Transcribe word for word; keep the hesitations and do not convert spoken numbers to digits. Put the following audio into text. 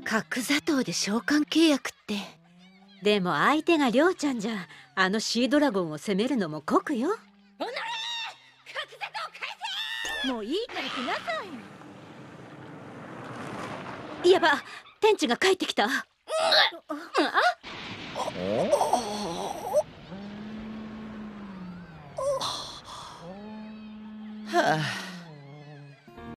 角砂糖で召喚契約って。でも相手がりょうちゃんじゃ、あのシードラゴンを攻めるのも酷よ。 おのれ、角砂糖返せ。もういいから来なさい。 やば、天地が帰ってきた。うん、あ